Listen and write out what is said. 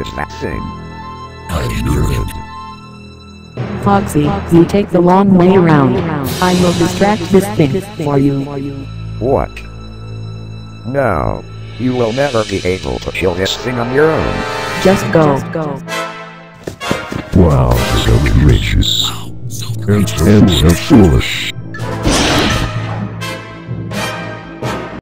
is that thing? I hear it. Foxy, you take the long way around. I will distract this thing for you. What? No. You will never be able to kill this thing on your own. Just go. Wow, so gracious. And so foolish.